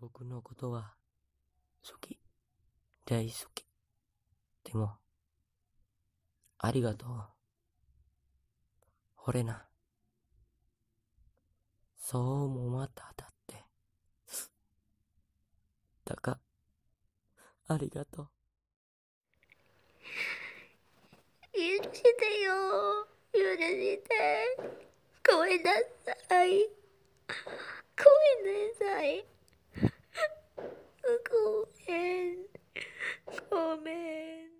僕のことは好き、大好き。でも、ありがとう。俺な。そうもまただって。だか、ありがとう。 許してよ。許して。ごめんなさい。ごめんなさい。ごめん。ごめん。